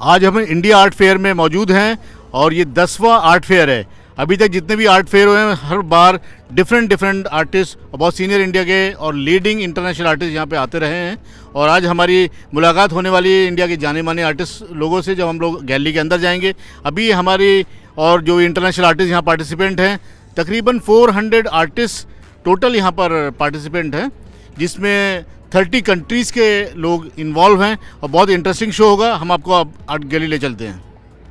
आज हम India art fair में मौजूद हैं और ये 10वां आर्ट फेयर है। अभी तक जितने भी आर्ट फेयर हुए हैं हर बार डिफरेंट आर्टिस्ट और बहुत सीनियर इंडिया के और लीडिंग इंटरनेशनल आर्टिस्ट यहाँ पे आते रहे हैं। और आज हमारी मुलाकात होने वाली है इंडिया के जाने माने आर्टिस्ट लोगों से, जब हम लोग गैलरी के अंदर जाएंगे। अभी हमारी और जो इंटरनेशनल आर्टिस्ट यहाँ पार्टिसिपेंट हैं, तकरीबन 400 आर्टिस्ट टोटल यहाँ पर पार्टिसिपेंट हैं, जिसमें 30 कंट्रीज़ के लोग इन्वॉल्व हैं और बहुत इंटरेस्टिंग शो होगा। हम आपको अब आर्ट गैलरी ले चलते हैं।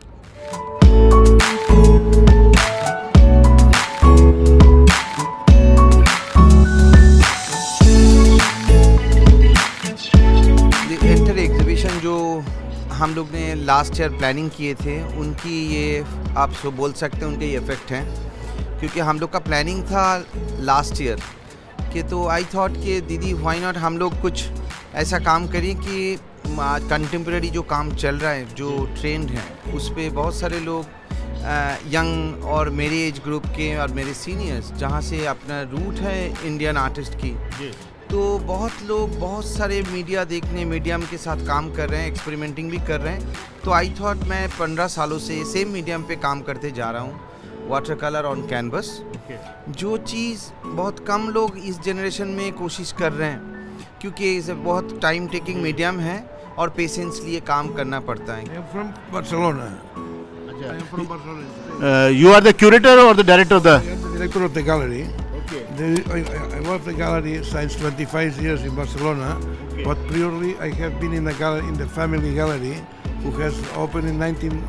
इंटर एग्जीबिशन जो हम लोग ने लास्ट ईयर प्लानिंग किए थे, उनकी ये आप बोल सकते हैं उनके ये इफेक्ट हैं, क्योंकि हम लोग का प्लानिंग था लास्ट ईयर कि तो आई थॉट कि दीदी व्हाई नॉट हम लोग कुछ ऐसा काम करें कि कंटेम्प्रेरी जो काम चल रहा है, जो ट्रेंड है, उस पर बहुत सारे लोग यंग और मेरे एज ग्रुप के और मेरे सीनियर्स, जहाँ से अपना रूट है इंडियन आर्टिस्ट की, तो बहुत लोग बहुत सारे मीडियम के साथ काम कर रहे हैं, एक्सपेरिमेंटिंग भी कर रहे हैं। तो आई थॉट मैं 15 सालों से सेम मीडियम पे काम करते जा रहा हूँ, वाटर कलर ऑन कैनवस, जो चीज़ बहुत कम लोग इस जनरेशन में कोशिश कर रहे हैं, क्योंकि इसे बहुत टाइम टेकिंग मीडियम है और पेशेंस लिए काम करना पड़ता है। From Barcelona. I am from Barcelona. You are the curator or the director of the? I am the director of the gallery. I work the gallery since 25 years in Barcelona, but priorly I have been in the gallery, in the family gallery, who has opened in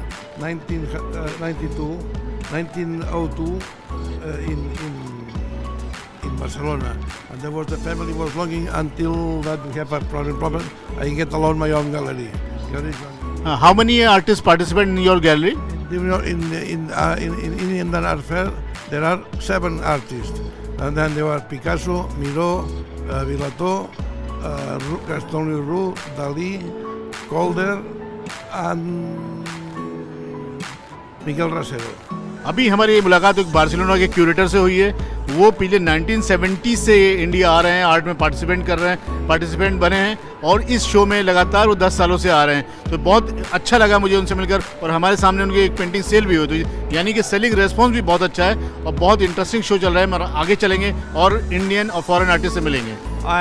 1902 in Barcelona, and there was the family was longing until that we have a problem. I get alone my own gallery. How many artists participate in your gallery? In Indian Art Fair, there are 7 artists, and then there are Picasso, Miró, Vilato, Gaston Leroux, Dalí, Calder, and Miguel Rasero. अभी हमारी मुलाकात एक Barcelona के curator से हुई है। वो पिछले 1970 से इंडिया आ रहे हैं, आर्ट में पार्टिसिपेंट बने हैं और इस शो में लगातार वो 10 सालों से आ रहे हैं। तो बहुत अच्छा लगा मुझे उनसे मिलकर, और हमारे सामने उनकी एक पेंटिंग सेल भी हुई, तो यानी कि सेलिंग रेस्पॉन्स भी बहुत अच्छा है और बहुत इंटरेस्टिंग शो चल रहा है। हम आगे चलेंगे और इंडियन और फॉरेन आर्टिस्ट से मिलेंगे।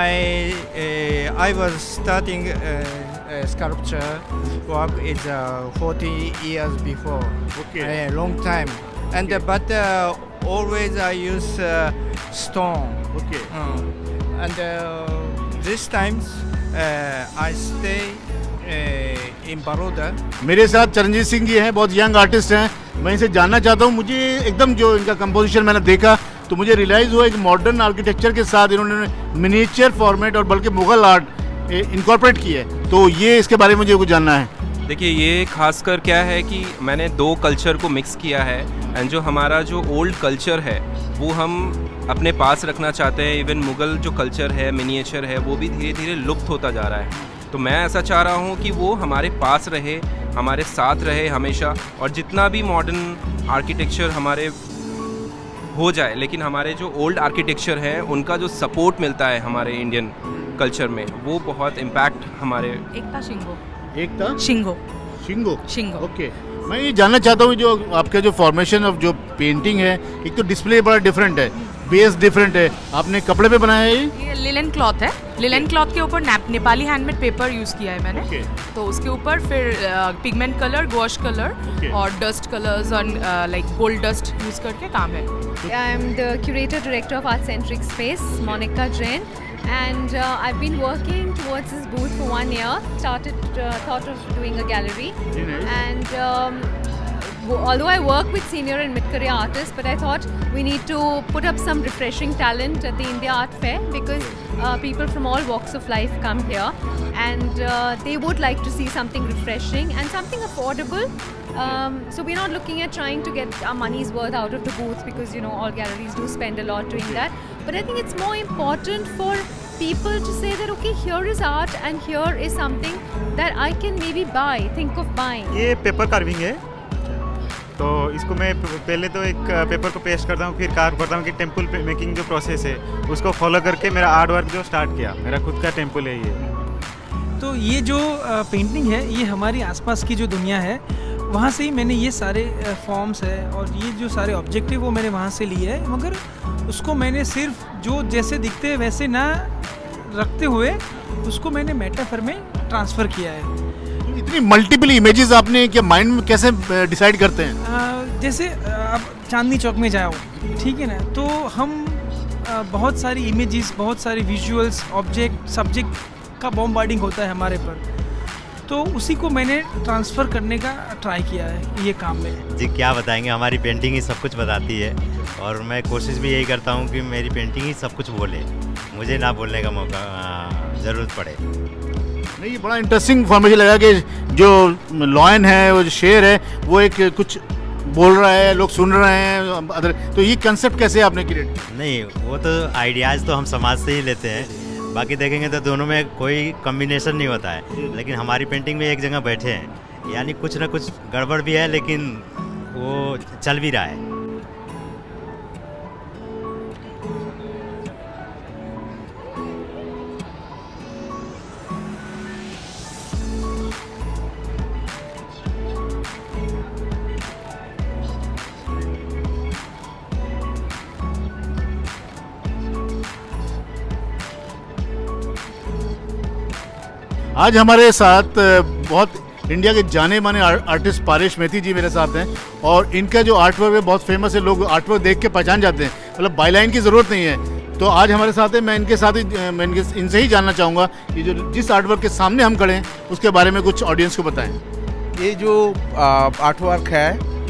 I was starting sculpture work is 40 years before. Okay. A long time. And but always I use stone. Okay. And this times I stay in Baroda. मेरे साथ चरणजीत सिंह जी हैं, बहुत यंग आर्टिस्ट हैं। मैं इनसे जानना चाहता हूँ, मुझे एकदम जो इनका कंपोजिशन मैंने देखा तो मुझे रियलाइज़ हुआ एक मॉडर्न आर्किटेक्चर के साथ इन्होंने मिनिएचर फॉर्मेट और बल्कि मुगल आर्ट इनकॉर्पोरेट की है। तो ये इसके बारे में मुझे कुछ जानना है। देखिए, ये खासकर क्या है कि मैंने 2 कल्चर को मिक्स किया है, एंड जो हमारा जो ओल्ड कल्चर है वो हम अपने पास रखना चाहते हैं। इवन मुगल जो कल्चर है, मिनिएचर है, वो भी धीरे धीरे लुप्त होता जा रहा है। तो मैं ऐसा चाह रहा हूँ कि वो हमारे पास रहे, हमारे साथ रहे हमेशा, और जितना भी मॉडर्न आर्किटेक्चर हमारे हो जाए, लेकिन हमारे जो ओल्ड आर्किटेक्चर हैं उनका जो सपोर्ट मिलता है हमारे इंडियन कल्चर में, वो बहुत इम्पैक्ट हमारे। शिंगो। ओके, मैं ये जानना चाहता हूँ जो आपका जो फॉर्मेशन ऑफ जो पेंटिंग है, एक तो डिस्प्ले बड़ा डिफरेंट है, बेस डिफरेंट है, आपने कपड़े पे बनाया है? ये लिलन क्लॉथ है। लिलन क्लॉथ के ऊपर नेपाली हैंडमेड पेपर यूज़ किया है मैंने। तो उसके ऊपर फिर पिगमेंट कलर, गॉश कलर और डस्ट कलर्स और लाइक गोल्ड डस्ट यूज़ करके काम है। I am the curator director of art centric space, Monika Jain, and I've been working towards this booth for 1 year. Thought of doing a gallery, and although I work with senior and mid-career artists, but I thought we need to put up some refreshing talent at the India Art Fair, because people from all walks of life come here, and they would like to see something refreshing and something affordable. So we're not looking at trying to get our money's worth out of the booth, because all galleries do spend a lot doing that. But I think it's more important for people to say that okay, here is art and here is something that I can maybe buy, think of buying. ये paper carving है, तो इसको मैं पहले तो एक paper को paste करता हूँ, फिर कार्व करता हूँ कि टेम्पल मेकिंग जो प्रोसेस है उसको फॉलो करके मेरा आर्ट वर्क जो स्टार्ट किया, मेरा खुद का टेम्पल है ये। तो ये जो पेंटिंग है ये हमारी आसपास की जो दुनिया है वहाँ से ही मैंने ये सारे फॉर्म्स है और ये जो सारे ऑब्जेक्टिव वो मैंने वहाँ से लिए है, मगर उसको मैंने सिर्फ जो जैसे दिखते हैं वैसे ना रखते हुए उसको मैंने मेटाफर में ट्रांसफ़र किया है। तो इतनी मल्टीपल इमेजेस आपने क्या माइंड में कैसे डिसाइड करते हैं? जैसे आप चांदनी चौक में जाओ, ठीक है ना, तो हम बहुत सारी इमेजेस, बहुत सारे विजुअल्स, ऑब्जेक्ट, सब्जेक्ट का बॉम्बार्डिंग होता है हमारे पर, तो उसी को मैंने ट्रांसफ़र करने का ट्राई किया है ये काम में। जी क्या बताएंगे, हमारी पेंटिंग ही सब कुछ बताती है और मैं कोशिश भी यही करता हूँ कि मेरी पेंटिंग ही सब कुछ बोले, मुझे ना बोलने का मौका ज़रूरत पड़े। नहीं, ये बड़ा इंटरेस्टिंग मुझे लगा कि जो लॉयन है, वो जो शेर है, वो एक कुछ बोल रहा है, लोग सुन रहे हैं अदर, तो ये कंसेप्ट कैसे आपने क्रिएट? नहीं, वो तो आइडियाज़ तो हम समाज से ही लेते हैं, बाकी देखेंगे तो दोनों में कोई कॉम्बिनेशन नहीं होता है, लेकिन हमारी पेंटिंग में एक जगह बैठे हैं, यानी कुछ ना कुछ गड़बड़ भी है लेकिन वो चल भी रहा है। आज हमारे साथ बहुत इंडिया के जाने माने आर्टिस्ट पारेश मेथी जी मेरे साथ हैं और इनका जो आर्ट वर्क है बहुत फेमस है, लोग आर्ट वर्क देख के पहचान जाते हैं, मतलब बाईलाइन की ज़रूरत नहीं है। तो आज हमारे साथ है, मैं इनके साथ ही मैं इनसे ही जानना चाहूँगा कि जो जिस आर्ट वर्क के सामने हम खड़े हैं उसके बारे में कुछ ऑडियंस को बताएं। ये जो आर्ट वर्क है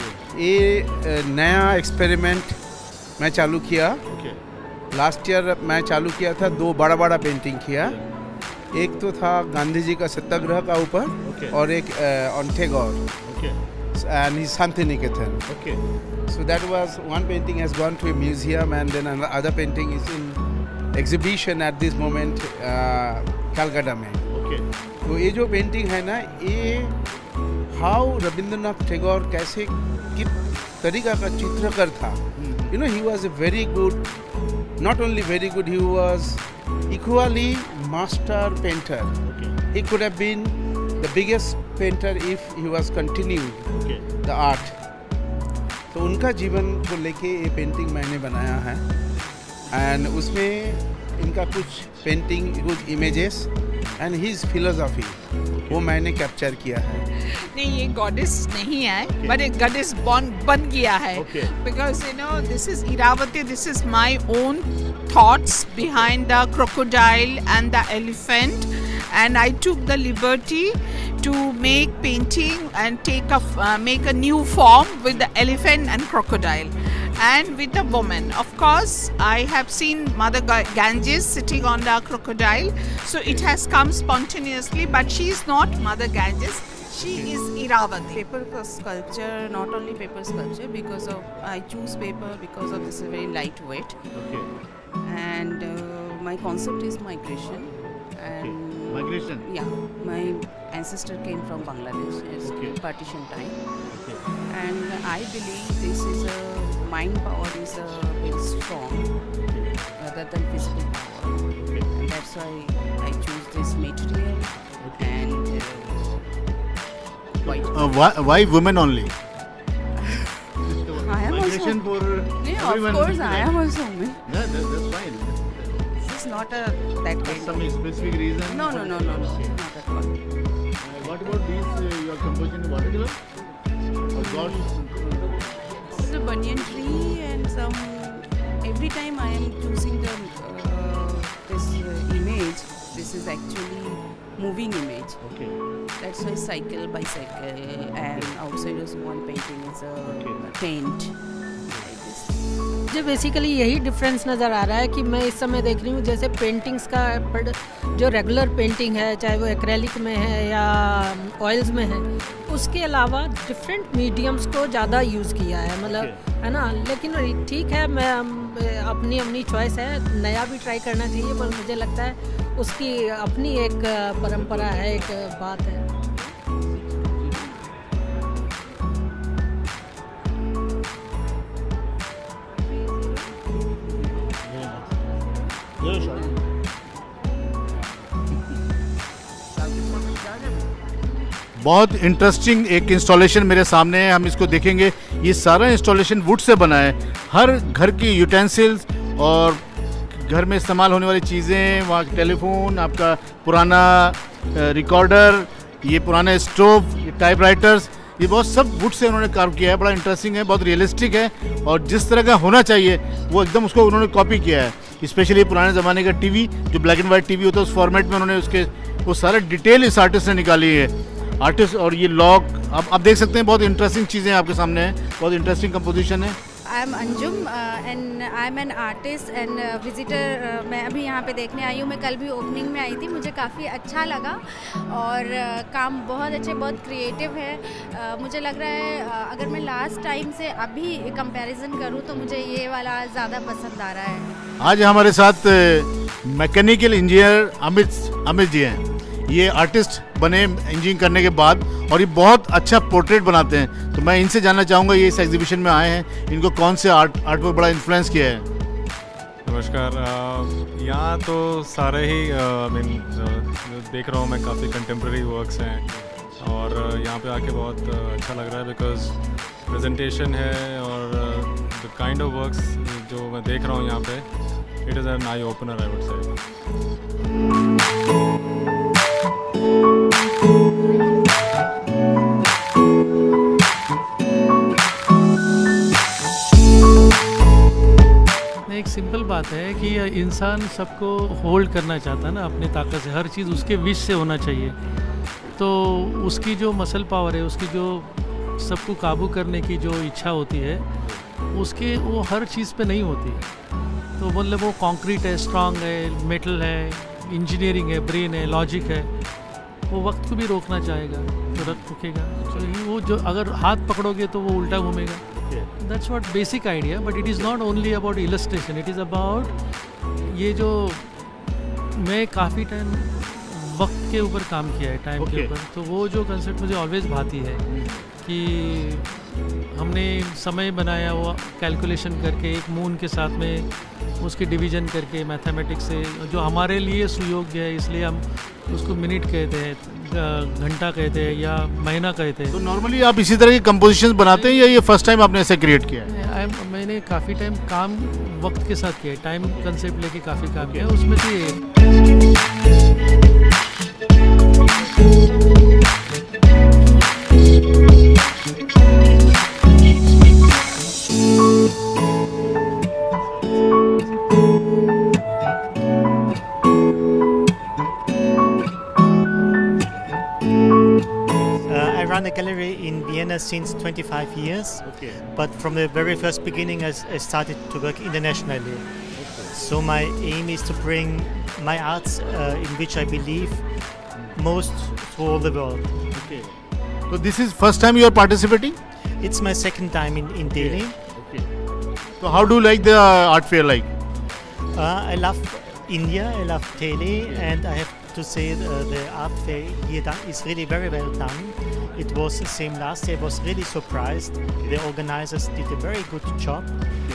ये नया एक्सपेरिमेंट मैं चालू किया। लास्ट ईयर मैं चालू किया था, 2 बड़ा पेंटिंग किया। एक तो था गांधी जी का सत्याग्रह का ऊपर और एक on Tagore and Shantiniketan. So that was one painting has gone to a museum and then another painting is in exhibition at this moment Calcutta में। तो ये जो पेंटिंग है ना, ये हाउ रविंद्रनाथ टैगोर कैसे किस तरीका का चित्रकार था। You know, he was a very good, not only very good, he was equally master painter. He could have been the biggest painter if he was continued the art. तो उनका जीवन को लेके ये पेंटिंग मैंने बनाया है एंड उसमें इनका कुछ पेंटिंग, कुछ इमेजेस एंड हिज फिलोसॉफी वो मैंने कैप्चर किया है। नहीं, ये गॉडेस नहीं है बट एक गॉडेस बन गया है, because you know this is Iravati, this is my own thoughts behind the crocodile and the elephant and I took the liberty to make painting and make a new form with the elephant and crocodile and with a woman. Of course, I have seen Mother Ganges sitting on the crocodile, so it has come spontaneously, but she is not Mother Ganges. She is Iravati. Paper sculpture, not only paper sculpture, because of I choose paper because of this is very lightweight. And my concept is migration. And migration? Yeah, my ancestor came from Bangladesh. It's partition time. And I believe this is a mind power is very strong rather than physical power. And that's why I choose this material and white. Why women only? I am also. For yeah, of course, I am also woman. Yeah, that's fine. It's not that kind. Some specific reason? No, not at all. What about these? You are composing watercolor? Or God? This is a banyan tree, and some. Every time I am choosing the this image, this is actually moving image. That's why cycle, bicycle, and outside is one painting is a tent. मुझे basically यही difference नज़र आ रहा है कि मैं इस समय देख रही हूँ जैसे पेंटिंग्स का जो रेगुलर पेंटिंग है, चाहे वो एक्रेलिक में है या ऑयल्स में है, उसके अलावा डिफरेंट मीडियम्स को ज़्यादा यूज़ किया है, मतलब है ना। लेकिन ठीक है, मैं अपनी चॉइस है, नया भी ट्राई करना चाहिए, पर मुझे लगता है उसकी अपनी एक परंपरा है, एक बात है। बहुत इंटरेस्टिंग एक इंस्टॉलेशन मेरे सामने है, हम इसको देखेंगे। ये सारा इंस्टॉलेशन वुड से बना है। हर घर की यूटेंसिल्स और घर में इस्तेमाल होने वाली चीज़ें, वहाँ टेलीफोन, आपका पुराना रिकॉर्डर, ये पुराने स्टोव, ये टाइपराइटर्स, ये बहुत सब वुड से उन्होंने कार्व किया है। बड़ा इंटरेस्टिंग है, बहुत रियलिस्टिक है और जिस तरह का होना चाहिए वो एकदम उसको उन्होंने कॉपी किया है। स्पेशली पुराने ज़माने का टीवी, जो ब्लैक एंड वाइट टीवी होता है, उस फॉर्मेट में उन्होंने उसके वो सारे डिटेल इस आर्टिस्ट ने निकाली है। आर्टिस्ट और ये लॉक आप देख सकते हैं, बहुत इंटरेस्टिंग चीज़ें आपके सामने हैं, बहुत इंटरेस्टिंग कंपोजिशन है। I am Anjum and I am an artist and visitor. मैं अभी यहाँ पे देखने आई हूँ। मैं कल भी ओपनिंग में आई थी, मुझे काफ़ी अच्छा लगा और काम बहुत अच्छे, बहुत क्रिएटिव है। मुझे लग रहा है अगर मैं लास्ट टाइम से अभी कंपैरिजन करूँ तो मुझे ये वाला ज़्यादा पसंद आ रहा है। आज हमारे साथ मैकेनिकल इंजीनियर अमित जी हैं। ये आर्टिस्ट बने इंजीनियरिंग करने के बाद और ये बहुत अच्छा पोर्ट्रेट बनाते हैं। तो मैं इनसे जानना चाहूँगा, ये इस एग्जीबिशन में आए हैं, इनको कौन से आर्ट पर बड़ा इन्फ्लुएंस किया है? नमस्कार। यहाँ तो सारे ही देख रहा हूँ मैं, काफ़ी कंटेम्प्रेरी वर्क्स हैं और यहाँ पे आके बहुत अच्छा लग रहा है बिकॉज प्रेजेंटेशन है और द काइंड ऑफ वर्क्स जो मैं देख रहा हूँ यहाँ पे, it is an eye opener I would say. एक सिंपल बात है कि इंसान सबको होल्ड करना चाहता है ना अपनी ताकत से, हर चीज़ उसके विश से होना चाहिए। तो उसकी जो मसल पावर है, उसकी जो सबको काबू करने की जो इच्छा होती है, उसके वो हर चीज़ पे नहीं होती। तो मतलब वो कंक्रीट है, स्ट्रांग है, मेटल है, इंजीनियरिंग है, ब्रेन है, लॉजिक है, वो वक्त को भी रोकना चाहेगा तो रुकेगा। तो वो जो अगर हाथ पकड़ोगे तो वो उल्टा घूमेगा। That's what basic idea, but it is not only about illustration. It is about ये जो मैं काफ़ी टाइम वक्त के ऊपर काम किया है, टाइम के ऊपर, तो वो जो कंसेप्ट मुझे ऑलवेज भाती है कि हमने समय बनाया, वो कैलकुलेशन करके एक मून के साथ में उसकी डिवीज़न करके मैथमेटिक्स से, जो हमारे लिए सुयोग्य है, इसलिए हम उसको मिनट कहते हैं, घंटा कहते हैं या महीना कहते हैं। तो नॉर्मली आप इसी तरह की कंपोजिशंस बनाते हैं या ये फर्स्ट टाइम आपने ऐसे क्रिएट किया है? मैंने काफ़ी टाइम काम वक्त के साथ किया है, टाइम कंसेप्ट लेके काफ़ी काम किया है, उसमें से ये I run a gallery in Vienna since 25 years, but from the very first beginning I started to work internationally. So my aim is to bring my arts in which I believe most to all the world. So this is first time you are participating? It's my second time in Delhi. So how do you like the art fair like? I love India, I love Delhi, and I have to say the art fair here is really very well done. It was the same last year. I was really surprised. The organizers did a very good job.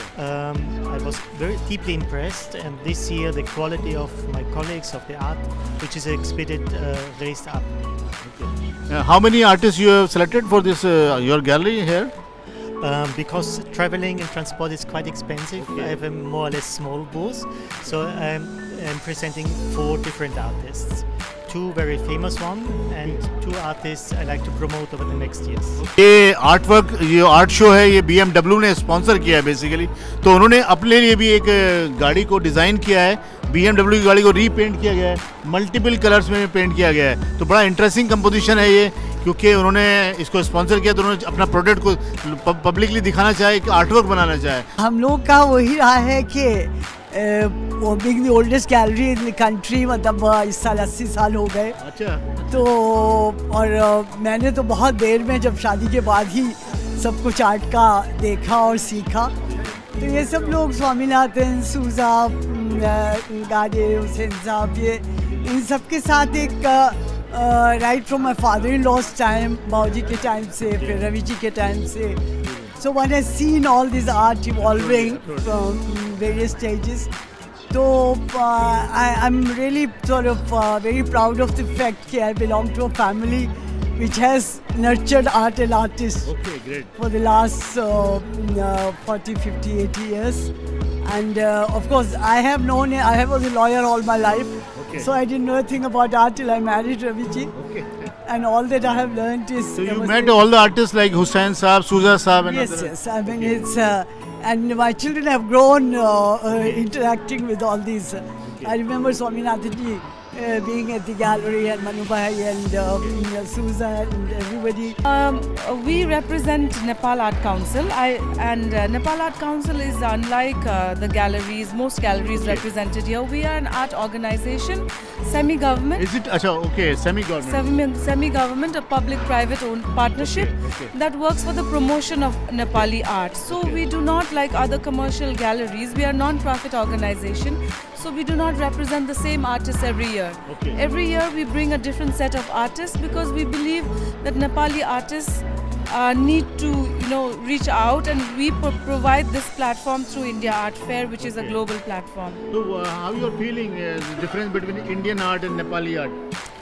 I was very deeply impressed, and this year the quality of my colleagues of the art which is exhibited raised up. How many artists you have selected for this your gallery here? Because traveling and transport is quite expensive, I have a more or less small booth, so I'm presenting 4 different artists. 2 very famous ones and 2 artists I like to promote over the next years. ये art work, ये art show है, ये BMW ने sponsor किया है basically. तो उन्होंने अपने लिए भी एक गाड़ी को डिज़ाइन किया है। BMW की गाड़ी को रीपेंट किया गया है, मल्टीपल कलर्स में पेंट किया गया है। तो बड़ा इंटरेस्टिंग कंपोजिशन है ये, क्योंकि उन्होंने इसको स्पॉन्सर किया तो उन्होंने अपना प्रोडक्ट को पब्लिकली दिखाना चाहे, एक आर्ट वर्क बनाना चाहे। हम लोग का वही रहा है कि big the oldest gallery in the country, मतलब इस साल 80 साल हो गए। अच्छा। तो और मैंने तो बहुत देर में, जब शादी के बाद ही सब कुछ आर्ट का देखा और सीखा। तो ये सब लोग स्वामीनाथन, सूजा, गाडे, हुसैन साहब, ये इन सब के साथ एक right from my father in law's time, बाबूजी के टाइम से, फिर रवि जी के टाइम से। So one has seen all this art evolving from various stages. So I'm really sort of very proud of the fact that I belong to a family which has nurtured art and artists for the last 40, 50, 80 years. And of course, I was a lawyer all my life, so I didn't know a thing about art till I married Raviji. And all that I have learned is... So you met all the artists like Hussain Saab, Souza Saab and Yes, yes. I mean, it's... and my children have grown interacting with all these. I remember Swaminathan ji being at the gallery, and Manu Bhai and Souza and everybody. We represent Nepal Art Council, Nepal Art Council is unlike the galleries, most galleries represented here. We are an art organization, semi-government. Is it? Okay, semi-government. Semi-government, a public-private owned partnership that works for the promotion of Nepali art. So we do not, like other commercial galleries, we are a non-profit organization. So we do not represent the same artists every year. Every year we bring a different set of artists because we believe that Nepali artists need to, reach out, and we provide this platform through India Art Fair, which is a global platform. So how you are feeling the difference between Indian art and Nepali art?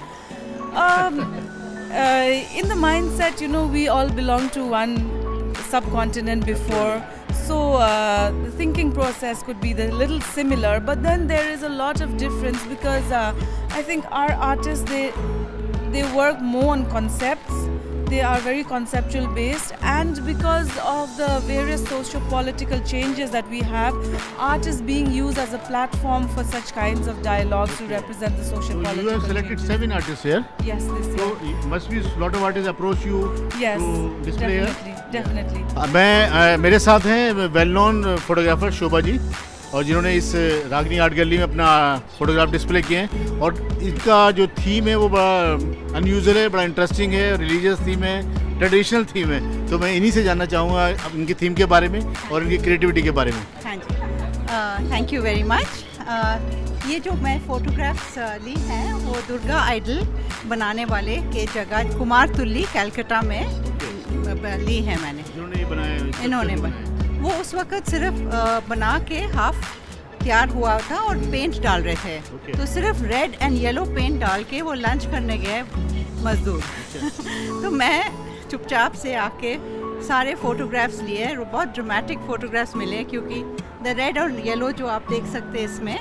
In the mindset, we all belong to one subcontinent before. So the thinking process could be a little similar, but then there is a lot of difference because I think our artists, they work more on concepts. They are very conceptual based, and because of the various socio-political changes that we have, art is being used as a platform for such kinds of dialogues to represent the socio-political So you have selected changes. 7 artists here? Yes, this year. So must be a lot of artists approach you to display here? Definitely. मेरे साथ हैं well known photographer Shobha ji, और जिन्होंने इस रागनी art gallery में अपना photograph display किए हैं, और इनका जो थीम है वो बड़ा अनयूजुअल है, बड़ा इंटरेस्टिंग है, रिलीजियस थीम है, ट्रेडिशनल थीम है। तो मैं इन्हीं से जानना चाहूँगा इनकी थीम के बारे में और इनकी क्रिएटिविटी के बारे में। हाँ जी, थैंक यू वेरी मच। ये जो मैं फोटोग्राफ्स ली हैं वो दुर्गा आइडल बनाने वाले के जगह कुमार तुल्ली कलकत्ता में ली है मैंने। इन्होंने बनाया। वो उस वक्त सिर्फ बना के हाफ तैयार हुआ था और पेंट डाल रहे थे, तो सिर्फ रेड एंड येलो पेंट डाल के वो लंच करने गए मजदूर। तो मैं चुपचाप से आके सारे फोटोग्राफ्स लिए, बहुत ड्रामेटिक फोटोग्राफ्स मिले, क्योंकि द रेड और येलो जो आप देख सकते हैं इसमें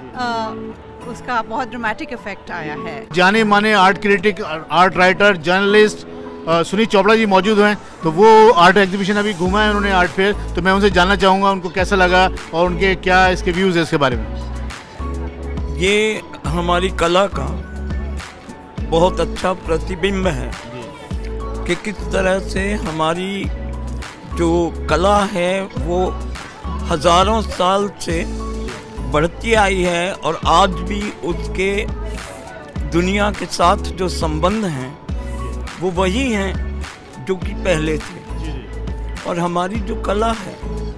उसका बहुत ड्रामेटिक इफेक्ट आया है। जाने माने art critic, art writer, journalist Sunil Chopra ji मौजूद हैं, तो वो आर्ट एग्जीबिशन अभी घूमा है उन्होंने, आर्ट फेयर, तो मैं उनसे जानना चाहूँगा उनको कैसा लगा और उनके क्या इसके व्यूज़ है इसके बारे में। ये हमारी कला का बहुत अच्छा प्रतिबिंब है कि किस तरह से हमारी जो कला है वो हज़ारों साल से बढ़ती आई है, और आज भी उसके दुनिया के साथ जो संबंध हैं वो वही हैं जो कि पहले थे। और हमारी जो कला है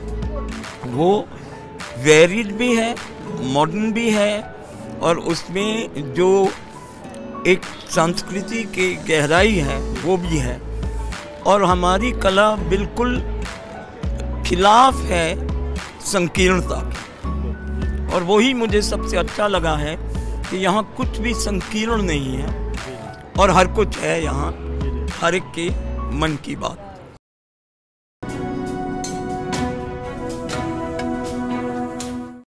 वो वेरिड भी है, मॉडर्न भी है, और उसमें जो एक संस्कृति की गहराई है वो भी है, और हमारी कला बिल्कुल खिलाफ है संकीर्णता की। और वही मुझे सबसे अच्छा लगा है कि यहाँ कुछ भी संकीर्ण नहीं है और हर कुछ है यहाँ, हर एक के मन की बात।